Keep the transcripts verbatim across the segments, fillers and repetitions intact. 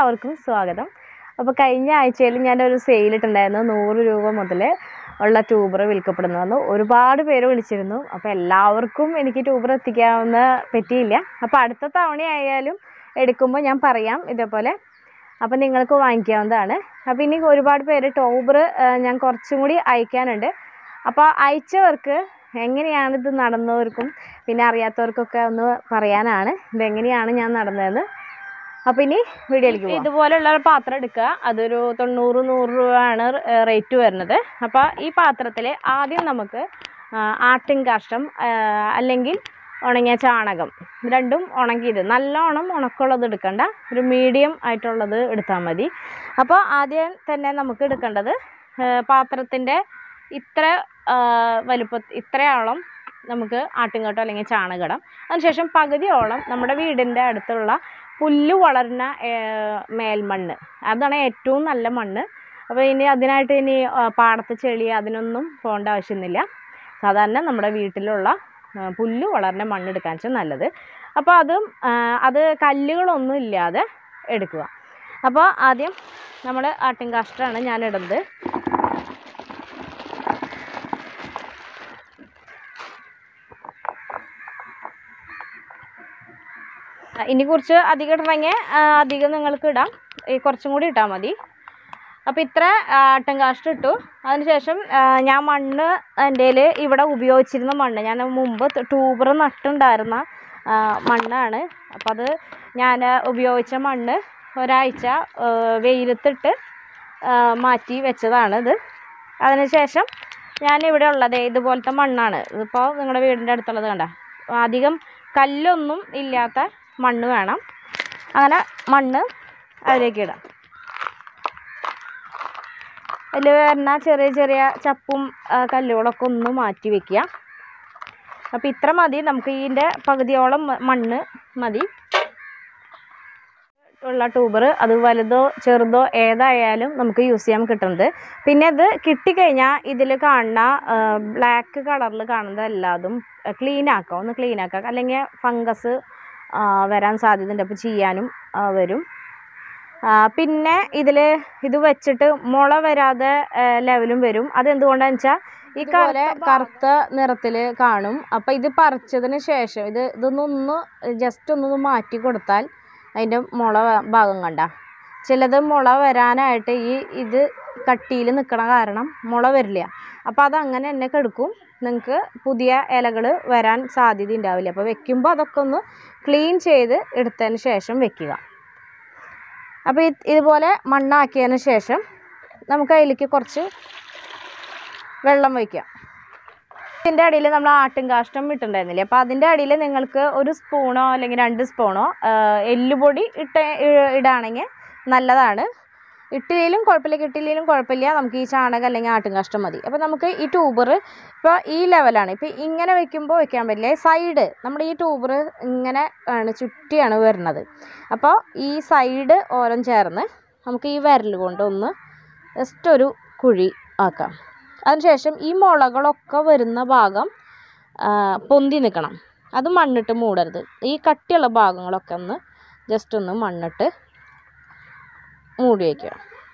എല്ലാവർക്കും സ്വാഗതം. അപ്പോൾ കഴിഞ്ഞ ആഴ്ചയിൽ ഞാനൊരു സെയിലിട്ടുണ്ടായിരുന്നു. നൂറ് രൂപ മുതൽ ഉള്ള ട്യൂബർ വിൽക്കപ്പെടുന്നു. ഒരുപാട് പേര് വിളിച്ചിരുന്നു. അപ്പോൾ എല്ലാവർക്കും എനിക്ക് ട്യൂബർ എത്തിക്കാവുന്ന പറ്റിയില്ല. അപ്പോൾ അടുത്ത തവണയായാലും എടുക്കുമ്പോൾ ഞാൻ പറയാം ഇതേപോലെ. അപ്പോൾ നിങ്ങൾക്ക് വാങ്ങിക്കാവുന്നതാണ്. അപ്പോൾ ഇനി ഒരുപാട് പേര് ട്യൂബർ ഞാൻ കുറച്ചും കൂടി അയക്കാനുണ്ട്. അപ്പോൾ അയച്ചവർക്ക് എങ്ങനെയാണിത് നടന്നവർക്കും പിന്നെ അറിയാത്തവർക്കൊക്കെ ഒന്ന് പറയാനാണ് ഇതെങ്ങനെയാണ് ഞാൻ നടന്നതെന്ന്. അപ്പോൾ ഇനി വീഡിയോയിലേക്ക് പോകാം. ഇതുപോലെയുള്ള ഒരു പാത്രം എടുക്കുക. അതൊരു തൊണ്ണൂറ് നൂറ് രൂപയാണ് റേറ്റ് വരുന്നത്. അപ്പോൾ ഈ പാത്രത്തിൽ ആദ്യം നമുക്ക് ആട്ടിൻ കാഷ്ടം അല്ലെങ്കിൽ ഉണങ്ങിയ ചാണകം രണ്ടും ഉണങ്ങിയത്, നല്ലോണം ഉണക്കമുള്ളത് എടുക്കണ്ട, ഒരു മീഡിയം ആയിട്ടുള്ളത് എടുത്താൽ മതി. അപ്പോൾ ആദ്യം തന്നെ നമുക്ക് എടുക്കേണ്ടത് പാത്രത്തിൻ്റെ ഇത്ര വലുപ്പ ഇത്രയോളം നമുക്ക് ആട്ടിൻകാട്ടം അല്ലെങ്കിൽ ചാണകം. അതിനുശേഷം പകുതിയോളം നമ്മുടെ വീടിൻ്റെ അടുത്തുള്ള പുല്ല് വളരുന്ന മേൽമണ്ണ്, അതാണ് ഏറ്റവും നല്ല മണ്ണ്. അപ്പോൾ ഇനി അതിനായിട്ട് ഇനി പാടത്ത് ചെളി അതിനൊന്നും പോകേണ്ട ആവശ്യമൊന്നുമില്ല. സാധാരണ നമ്മുടെ വീട്ടിലുള്ള പുല്ല് വളരുന്ന മണ്ണ് എടുക്കാൻ വെച്ചാൽ നല്ലത്. അപ്പോൾ അതും അത് കല്ലുകളൊന്നും ഇല്ലാതെ എടുക്കുക. അപ്പോൾ ആദ്യം നമ്മൾ ആട്ടിൻ കാഷ്ടമാണ് ഞാൻ ഇടുന്നത്. ഇനി കുറച്ച് അധികം ഇടണമെങ്കിൽ അധികം നിങ്ങൾക്ക് ഇടാം, കുറച്ചും കൂടി ഇട്ടാൽ മതി. അപ്പോൾ ഇത്ര ആട്ടിൻ കാഷ്ടം ഇട്ടു. അതിനുശേഷം ഞാൻ മണ്ണ് എൻ്റെ ഇവിടെ ഉപയോഗിച്ചിരുന്ന മണ്ണ്, ഞാൻ മുമ്പ് ട്യൂബർ നട്ടുണ്ടായിരുന്ന മണ്ണാണ്. അപ്പം അത് ഞാൻ ഉപയോഗിച്ച മണ്ണ് ഒരാഴ്ച വെയിലത്തിട്ട് മാറ്റി വെച്ചതാണ് ഇത്. അതിനുശേഷം ഞാനിവിടെ ഉള്ളത് ഇതുപോലത്തെ മണ്ണാണ്. ഇതിപ്പോൾ നിങ്ങളുടെ വീടിൻ്റെ അടുത്തുള്ളത് കണ്ട, അധികം കല്ലൊന്നും ഇല്ലാത്ത മണ്ണ് വേണം. അങ്ങനെ മണ്ണ് അതിലേക്ക് ഇടാം. അതിൽ വരുന്ന ചെറിയ ചെറിയ ചപ്പും കല്ലുകളൊക്കെ ഒന്ന് മാറ്റി വയ്ക്കുക. അപ്പോൾ ഇത്ര മതി, നമുക്ക് ഇതിൻ്റെ പകുതിയോളം മണ്ണ് മതി ഉള്ള ട്യൂബർ. അത് വലുതോ ചെറുതോ ഏതായാലും നമുക്ക് യൂസ് ചെയ്യാൻ കിട്ടുന്നത്. പിന്നെ ഇത് കിട്ടിക്കഴിഞ്ഞാൽ ഇതിൽ കാണുന്ന ബ്ലാക്ക് കളറിൽ കാണുന്നത് എല്ലാതും ക്ലീൻ ആക്കാം, ഒന്ന് ക്ലീൻ ആക്കാം, അല്ലെങ്കിൽ ഫംഗസ് വരാൻ സാധ്യതയുണ്ട്. അപ്പോൾ ചെയ്യാനും വരും. പിന്നെ ഇതിൽ ഇത് വെച്ചിട്ട് മുള വരാതെ ലെവലും വരും. അതെന്തുകൊണ്ടാണെന്ന് വെച്ചാൽ ഈ പോലെ കറുത്ത നിറത്തിൽ കാണും. അപ്പോൾ ഇത് പറിച്ചതിന് ശേഷം ഇത് ഇതൊന്നൊന്ന് ജസ്റ്റ് ഒന്നൊന്ന് മാറ്റി കൊടുത്താൽ അതിൻ്റെ മുള ഭാഗം കണ്ട, ചിലത് മുള വരാനായിട്ട് ഈ ഇത് കട്ടിയിൽ നിൽക്കണ കാരണം മുള വരില്ല. അപ്പോൾ അതങ്ങനെ തന്നെ കെടുക്കും, നിങ്ങൾക്ക് പുതിയ ഇലകൾ വരാൻ സാധ്യത ഉണ്ടാവില്ല. അപ്പോൾ വെക്കുമ്പോൾ അതൊക്കെ ഒന്ന് ക്ലീൻ ചെയ്ത് എടുത്തതിന് ശേഷം വെക്കുക. അപ്പോൾ ഇതുപോലെ മണ്ണാക്കിയതിന് ശേഷം നമുക്ക് അതിലേക്ക് കുറച്ച് വെള്ളം വയ്ക്കാം. ഇതിൻ്റെ അടിയിൽ നമ്മൾ ആട്ടിൻ കാഷ്ടം ഇട്ടുണ്ടായിരുന്നില്ലേ, അപ്പോൾ അതിൻ്റെ അടിയിൽ നിങ്ങൾക്ക് ഒരു സ്പൂണോ അല്ലെങ്കിൽ രണ്ട് സ്പൂണോ എല്ലുപൊടി ഇട്ട് ഇടുകയാണെങ്കിൽ നല്ലതാണ്. ഇട്ടില്ലെങ്കിലും കുഴപ്പമില്ല, കിട്ടില്ലെങ്കിലും കുഴപ്പമില്ല, നമുക്ക് ഈ ചാണകം അല്ലെങ്കിൽ ആട്ടിൻ കാഷ്ടം മതി. അപ്പോൾ നമുക്ക് ഈ ട്യൂബർ ഇപ്പോൾ ഈ ലെവലാണ്. ഇപ്പോൾ ഇങ്ങനെ വെക്കുമ്പോൾ വെക്കാൻ പറ്റില്ല, സൈഡ് നമ്മുടെ ഈ ട്യൂബർ ഇങ്ങനെ ആണ് ചുറ്റിയാണ് വരുന്നത്. അപ്പോൾ ഈ സൈഡ് ഓരം ചേർന്ന് നമുക്ക് ഈ വിരൽ കൊണ്ട് ഒന്ന് ജസ്റ്റ് ഒരു കുഴി ആക്കാം. അതിനുശേഷം ഈ മുളകളൊക്കെ വരുന്ന ഭാഗം പൊന്തി നിൽക്കണം, അത് മണ്ണിട്ട് മൂടരുത്. ഈ കട്ടിയുള്ള ഭാഗങ്ങളൊക്കെ ഒന്ന് ജസ്റ്റ് ഒന്ന് മണ്ണിട്ട് മൂടി വയ്ക്കുക.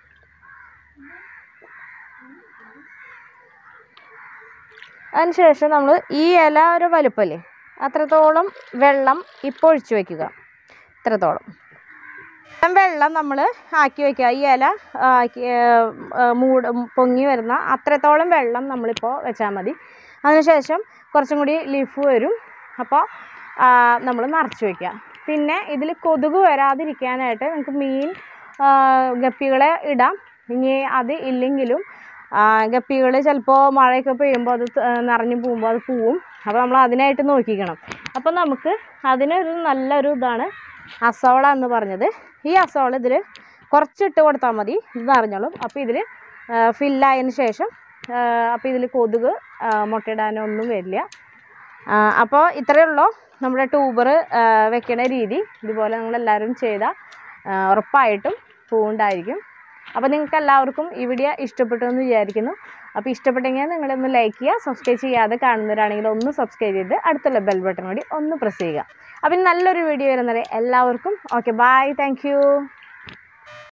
അതിനുശേഷം നമ്മൾ ഈ ഇല ഒരു വലുപ്പമല്ലേ അത്രത്തോളം വെള്ളം ഇപ്പോൾ ഒഴിച്ചു വയ്ക്കുക. ഇത്രത്തോളം വെള്ളം നമ്മൾ ആക്കി വയ്ക്കുക. ഈ ഇല ആക്കി മൂട് പൊങ്ങി വരുന്ന അത്രത്തോളം വെള്ളം നമ്മളിപ്പോൾ വെച്ചാൽ മതി. അതിനുശേഷം കുറച്ചും കൂടി ലീഫ് വരും. അപ്പോൾ നമ്മൾ നിറച്ച് വയ്ക്കുക. പിന്നെ ഇതിൽ കൊതുക് വരാതിരിക്കാനായിട്ട് നമുക്ക് മീൻ ഗപ്പികളെ ഇടാം. ഇനി അത് ഇല്ലെങ്കിലും ഗപ്പികൾ ചിലപ്പോൾ മഴയൊക്കെ പെയ്യുമ്പോൾ അത് നിറഞ്ഞു പോകുമ്പോൾ അത് പോവും. അപ്പോൾ നമ്മൾ അതിനായിട്ട് നോക്കിക്കണം. അപ്പോൾ നമുക്ക് അതിനൊരു നല്ലൊരു ഇതാണ് അസോള എന്ന് പറഞ്ഞത്. ഈ അസോള ഇതിൽ കുറച്ചിട്ട് കൊടുത്താൽ മതി, ഇത് നിറഞ്ഞോളും. അപ്പോൾ ഇതിൽ ഫില്ലായതിന് ശേഷം അപ്പോൾ ഇതിൽ കൊതുക് മുട്ടയിടാനൊന്നും വരില്ല. അപ്പോൾ ഇത്രയേ ഉള്ളൂ നമ്മുടെ ട്യൂബർ വെക്കണ രീതി. ഇതുപോലെ നിങ്ങളെല്ലാവരും ചെയ്താൽ ഉറപ്പായിട്ടും പൂവുണ്ടായിരിക്കും. അപ്പോൾ നിങ്ങൾക്ക് എല്ലാവർക്കും ഈ വീഡിയോ ഇഷ്ടപ്പെട്ടു എന്ന് വിചാരിക്കുന്നു. അപ്പോൾ ഇഷ്ടപ്പെട്ടെങ്കിൽ നിങ്ങളൊന്ന് ലൈക്ക് ചെയ്യുക, സബ്സ്ക്രൈബ് ചെയ്യാതെ കാണുന്നവരാണെങ്കിൽ ഒന്ന് സബ്സ്ക്രൈബ് ചെയ്ത് അടുത്തുള്ള ബെൽ ബട്ടൺ കൂടി ഒന്ന് പ്രസ് ചെയ്യുക. അപ്പോൾ നല്ലൊരു വീഡിയോ വരുന്നത് എല്ലാവർക്കും ഓക്കെ, ബൈ, താങ്ക് യു.